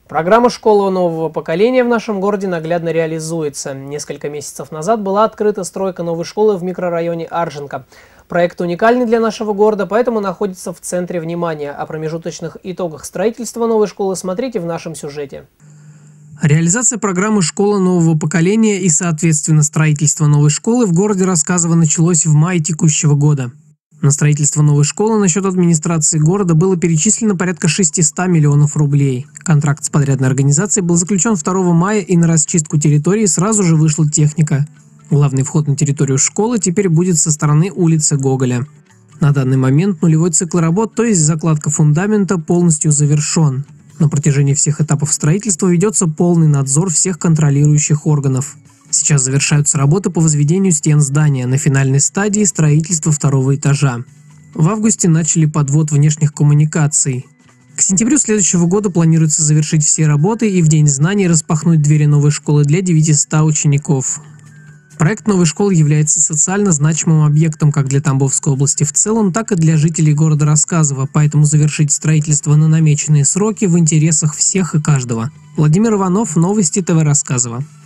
Программа «Школа нового поколения» в нашем городе наглядно реализуется. Несколько месяцев назад была открыта стройка новой школы в микрорайоне Арженко. Проект уникальный для нашего города, поэтому находится в центре внимания. О промежуточных итогах строительства новой школы смотрите в нашем сюжете. Реализация программы «Школа нового поколения» и, соответственно, строительство новой школы в городе Рассказово началось в мае текущего года. На строительство новой школы на счет администрации города было перечислено порядка 600 миллионов рублей. Контракт с подрядной организацией был заключен 2 мая, и на расчистку территории сразу же вышла техника. Главный вход на территорию школы теперь будет со стороны улицы Гоголя. На данный момент нулевой цикл работ, то есть закладка фундамента, полностью завершен. На протяжении всех этапов строительства ведется полный надзор всех контролирующих органов. Сейчас завершаются работы по возведению стен здания на финальной стадии строительства 2-го этажа. В августе начали подвод внешних коммуникаций. К сентябрю следующего года планируется завершить все работы и в День знаний распахнуть двери новой школы для 900 учеников. Проект новой школы является социально значимым объектом как для Тамбовской области в целом, так и для жителей города Рассказово, поэтому завершить строительство на намеченные сроки в интересах всех и каждого. Владимир Иванов, Новости ТВ Рассказово.